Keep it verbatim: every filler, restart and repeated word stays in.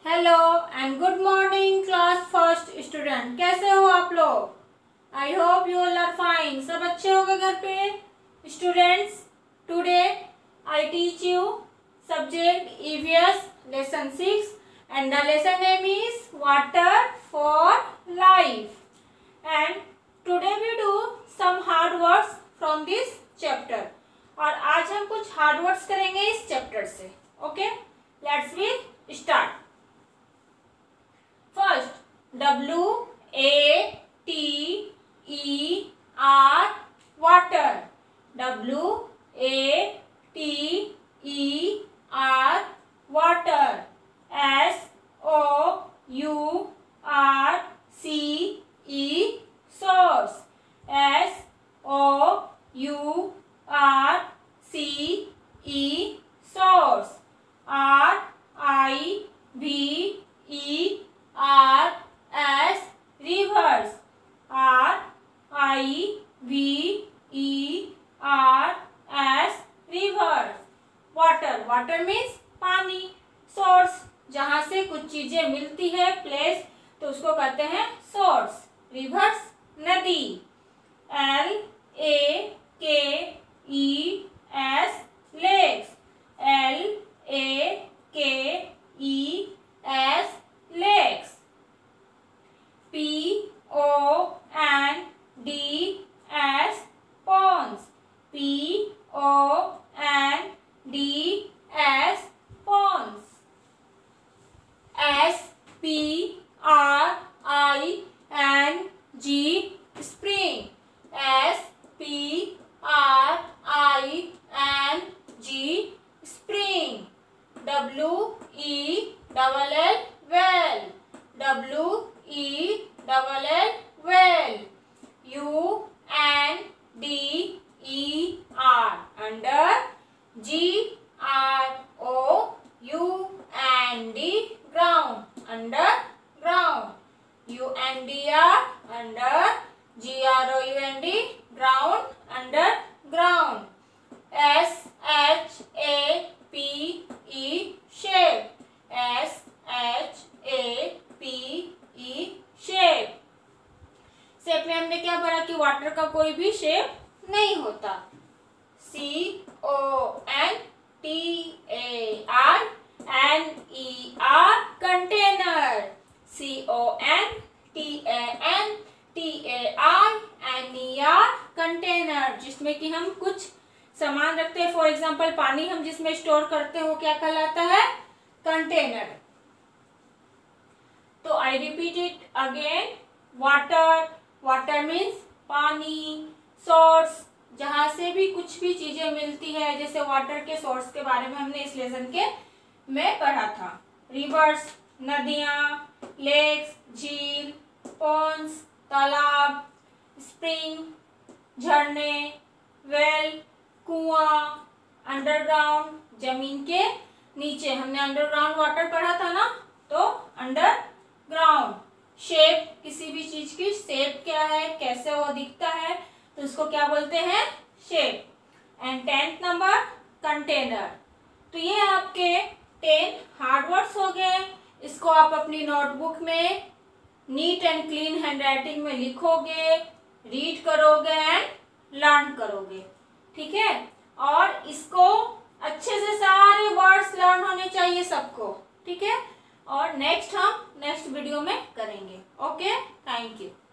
Hello and good morning class first student. कैसे हो आप लोग? I hope you all are fine. सब अच्छे हो गए घर पे students? Today I teach you subject EVS lesson six and the lesson name is water for life and today we do some hard words from this chapter. और आज हम कुछ हार्ड वर्ड्स करेंगे इस चैप्टर से। Okay, let's we start. First, W A T E R water. W A T E R water. S O U R C E source. S O U R C E source. R I V E R S rivers. R I V E R S rivers. Water. Water means पानी. Source, जहाँ से कुछ चीजें मिलती है, place, तो उसको कहते हैं सोर्स. रिवर्स, नदी. L A K E S lakes. L A K E S lakes. P O N D S ponds. P O N D S ponds. S P R I N G spring. S P R I N G spring. W E L L well. W E L L well. U N D E R under. G R O U N D ground. Under ground. U N D R under. G R O U N D ground. Under ground. S H A P E shape. S H A P E shape. Shape में हमने क्या पढ़ा कि water का कोई भी shape नहीं होता. C O N T A R N E R container. C O N T A N T A R N E R container, जिसमें कि हम कुछ सामान रखते हैं. फॉर एग्जाम्पल पानी हम जिसमें स्टोर करते हैं वो क्या कहलाता है? कंटेनर. तो I repeat it again. Water. Water means पानी. सोर्स, जहां से भी कुछ भी चीजें मिलती है, जैसे वाटर के सोर्स के बारे में हमने इस लेसन के में पढ़ा था. रिवर्स, नदियां. लेक्स, झील. पॉन्ड्स, तालाब. स्प्रिंग, झरने. वेल, कुआं. अंडरग्राउंड, जमीन के नीचे. हमने अंडरग्राउंड वाटर पढ़ा था ना, तो अंडर ग्राउंड. शेप, किसी भी चीज की शेप क्या है, कैसे वो दिखता है, तो उसको क्या बोलते हैं? Shape. And tenth number, container. तो ये आपके टेन हार्ड वर्ड्स हो गए. इसको आप अपनी नोटबुक में नीट एंड क्लीन हैंडराइटिंग में लिखोगे, रीड करोगे एंड लर्न करोगे. ठीक है? और इसको अच्छे से सारे वर्ड्स लर्न होने चाहिए सबको. ठीक है? और नेक्स्ट हम नेक्स्ट वीडियो में करेंगे. Okay, thank you.